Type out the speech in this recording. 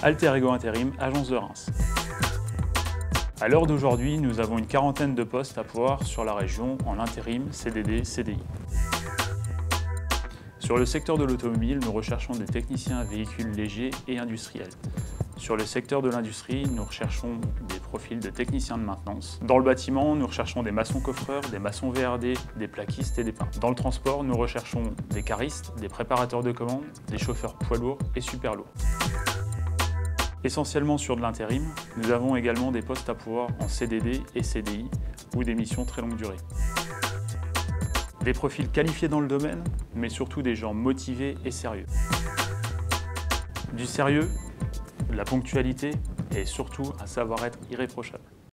Alter Ego Intérim, agence de Reims. À l'heure d'aujourd'hui, nous avons une quarantaine de postes à pourvoir sur la région en intérim, CDD, CDI. Sur le secteur de l'automobile, nous recherchons des techniciens véhicules légers et industriels. Sur le secteur de l'industrie, nous recherchons des profils de techniciens de maintenance. Dans le bâtiment, nous recherchons des maçons coffreurs, des maçons VRD, des plaquistes et des peintres. Dans le transport, nous recherchons des caristes, des préparateurs de commandes, des chauffeurs poids lourds et super lourds. Essentiellement sur de l'intérim, nous avons également des postes à pourvoir en CDD et CDI ou des missions très longue durée. Des profils qualifiés dans le domaine, mais surtout des gens motivés et sérieux. Du sérieux, de la ponctualité et surtout un savoir-être irréprochable.